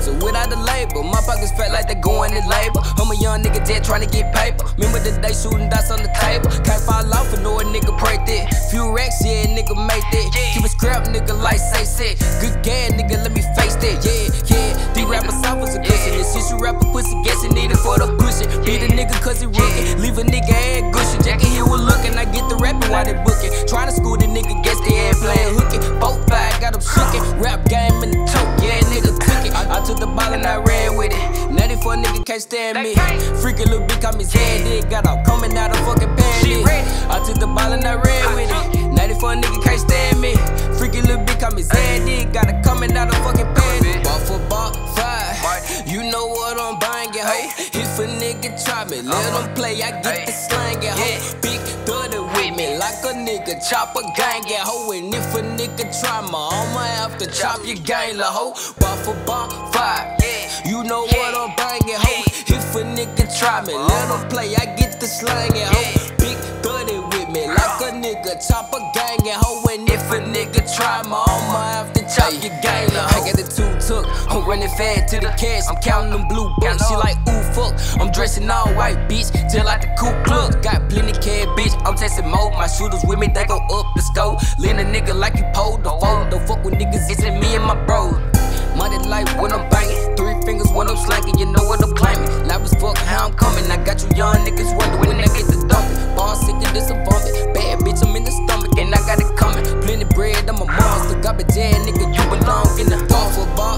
So without the label, my pockets fat like they going in labor. I'm a young nigga dead trying to get paper. Remember the day shooting dots on the table. Can't fall off and know a nigga pray that. Few racks, yeah, nigga make that. Keep a scrap, nigga, like say set. Good gas, nigga, let me face that. Yeah. These rappers off was a cushion. This shit you rapper pussy, guess it needed for the pushing. Beat a nigga cause he rookie. Leave a nigga head gushy. Jackie here was looking. I get the rapping while they booking. Try to school the nigga, guess they ain't playing hooky. 4-5, got him shookin'. Rap game in the choke, yeah, nigga took it. I took the ball and I ran with it. 94 nigga can't stand me. Freaky little bitch caught me head, it got out coming out of fucking panic. I took the ball and I ran with it. 94 nigga can't stand me. Freaky little bitch caught me head, it got it coming out of fucking panic. Ball for ball, 5. You know what I'm buying, ho. If a nigga try me, let him play, I get the slang, ho. Big 30 with me like a nigga, chop a gang, ho. And if a nigga try me, I'ma have to chop your gang, la ho. Ball for ball, 5. You know what I'm banging, ho. If a nigga try me, let him play, I get the slang, ho. Big 30 with me like a nigga, chop a gang, ho. And if a nigga try me, I'ma have to chop your gang, la ho. I got the 2 took, I'm running fast to the cash, I'm counting them blue bucks. She like, ooh, fuck, I'm dressing all white, bitch, just like the Ku Klux. Got plenty cash, bitch, I'm testing mode. My shooters with me, they go up the scope. Lean a nigga like you pulled the phone. Don't fuck with niggas, it's me and my bros. Money life when I'm banging, 3 fingers when I'm slanging, you know what I'm claiming. Live as fuck, how I'm coming. I got you young niggas wondering when they get the dumping. Ball sick and disappointed. Bad bitch, I'm in the stomach and I got it coming. Plenty bread, I'm a monster. Garbage ass nigga, you belong in the ball for ball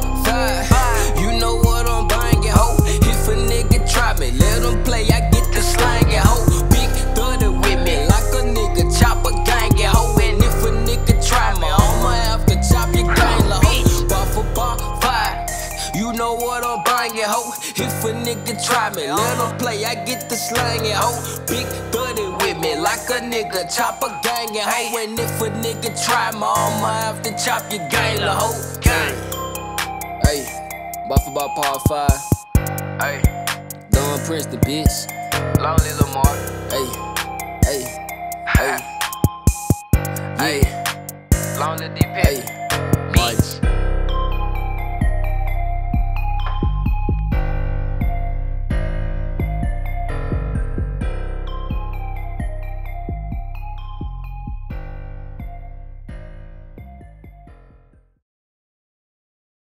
5. You know what I'm buying, ho. If a nigga try me, let him play, I get the slang, ho. Big 30 with me like a nigga, chop a gang, ho. And if a nigga try me, I'ma have to chop your gang, ho. Ball for ball 5. You know what I'm buying, ho. If a nigga try me, let him play, I get the slang, ho. Big 30 with me like a nigga, chop a gang, ho. And if a nigga try me, I'ma have to chop your gang, ho. Hey, ball for ball par 5. Hey, Don Prince the bitch. Lonely Lamar. Hey. Hey. Lonely DP. Hey, March.